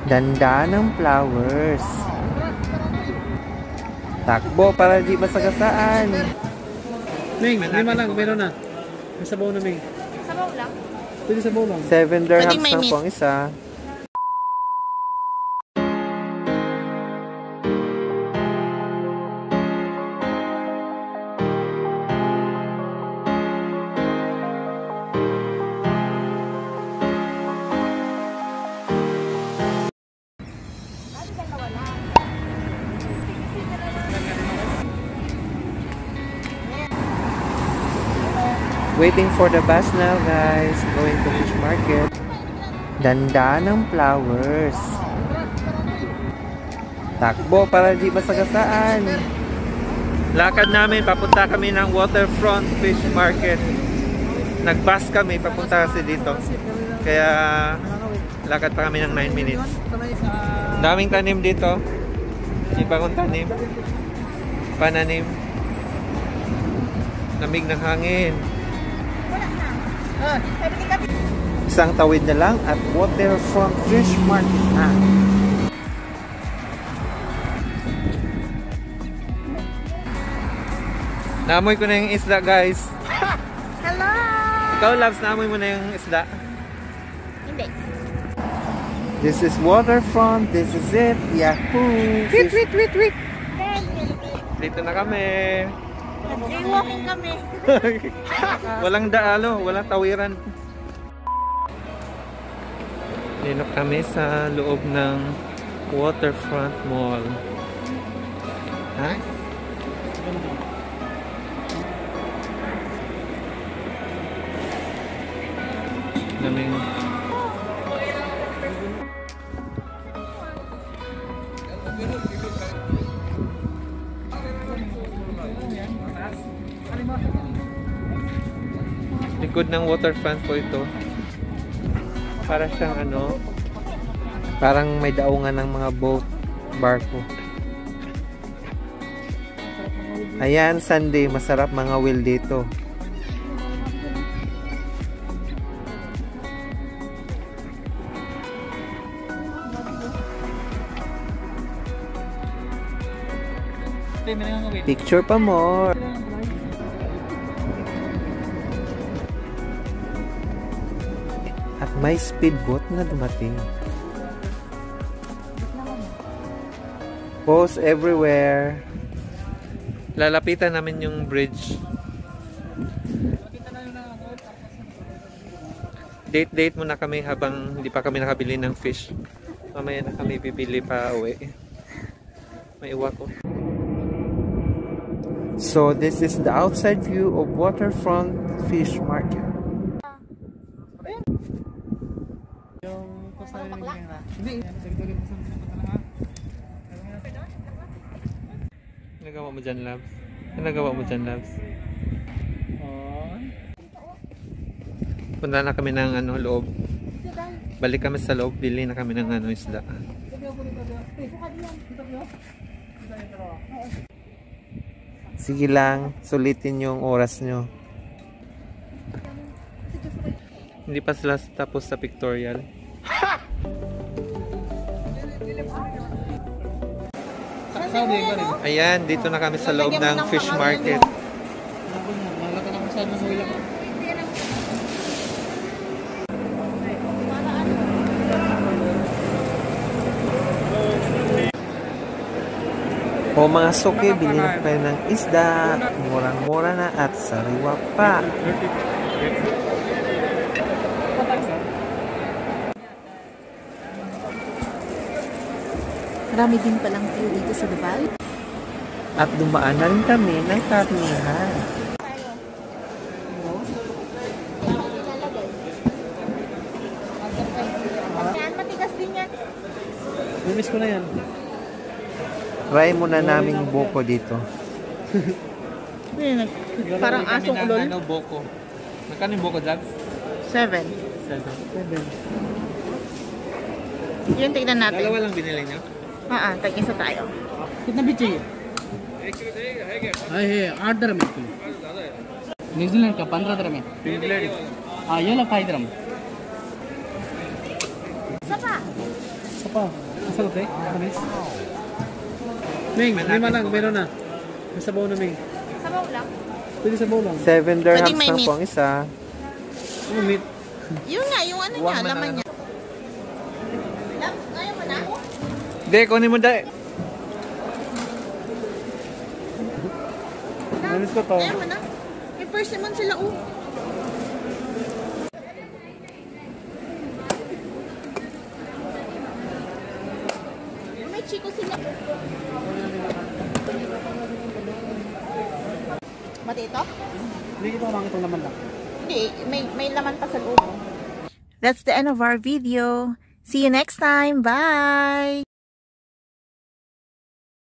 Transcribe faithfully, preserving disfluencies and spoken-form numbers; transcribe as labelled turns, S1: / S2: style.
S1: Ganda ng flowers. Takbo para di masagasaan.
S2: Ming, lima lang, meron na. May sabaw na, Ming.
S3: Sabaw lang?
S2: Pwede sabaw lang.
S1: Seven dirhams lang po ang isa. Waiting for the bus now, guys. Going to fish market. Ganda ng flowers. Takbo para di masagasaan. Lakad namin, papunta kami ng waterfront fish market. Nag-bus kami, papunta kasi dito. Kaya lakad pa kami ng nine minutes. Daming tanim dito. Ibang tanim. Pananim. Lamig ng hangin. Isang tawid na lang at waterfront fish market na. Naamoy ko na yung isda, guys.
S3: Hello!
S1: Ikaw, Labs, naamoy mo na yung isda?
S3: Hindi.
S1: This is waterfront. This is it. Yahoo!
S3: Wait, wait, wait, wait.
S1: Dito na kami.
S3: Jaywalking kami.
S1: Walang daalo, walang tawiran. Linok kami sa loob ng waterfront mall. Ha? Daming likod ng waterfront po ito. Para siyang ano, parang may daungan ng mga boat, barko. Ayan, Sunday, masarap mga wheel dito. Picture pa more. At may speedboat na dumating. Posts everywhere. Lalapitan namin yung bridge. Date-date muna kami habang hindi pa kami nakabili ng fish. Mamaya na kami bibili pa uwi. May iwa ko. So this is the outside view of waterfront fish market. Nagawa mo dyan, Labs? Nagawa mo dyan, Labs? Punta na kami ng ano, loob. Balik kami sa loob, bili na kami ng ano, isda. Sige lang, sulitin yung oras nyo. Hindi pa sila tapos sa pictorial. Ayan, dito na kami sa loob ng fish market. O mga suki, bilhin na kayo ng isda. Murang-mura na at sariwa pa.
S3: Marami din palang view dito sa Dubai.
S1: At dumaan na rin kami ng karnihan.
S3: Yan, matigas din yan.
S2: Miss ko na yan.
S1: Try muna naming buko dito.
S3: Parang asong ulol.
S1: Ano, buko. Magkano yung buko, Jags?
S3: Seven.
S1: Seven.
S2: Seven.
S3: Yun, tignan natin.
S1: Dalawa lang binili niyo?
S3: Oo, tag-isa tayo.
S2: कितना भी चाहिए है आठ दरम है न्यूजीलैंड का पंद्रह दरम है हाँ ये लो फाइव दरम
S3: Sapa.
S2: सपा Pa, masarap eh. Manis. Ming, lima lang, meron na. May sabaw na, Ming.
S3: Sabaw lang?
S2: Pwede sabaw lang.
S1: Seven dirhams
S3: Pwedeng may
S1: lang
S3: meat.
S1: po ang isa.
S2: Ano, meat?
S3: Yun nga, yung ano niya,
S1: Huwag man
S3: laman
S1: ano.
S3: niya. Love, ayaw mo na?
S1: Hindi, kunin mo dahil.
S2: Manis ko to.
S3: Ayaw mo na? May persimmon sila, oh. May chico sila. Mati ito?
S2: Hindi ko pa makita naman lang.
S3: Hindi, may, may laman pa sa loob. That's the end of our video. See you next time. Bye!